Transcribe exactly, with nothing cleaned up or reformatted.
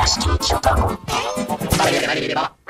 していきようと思って。それで何でも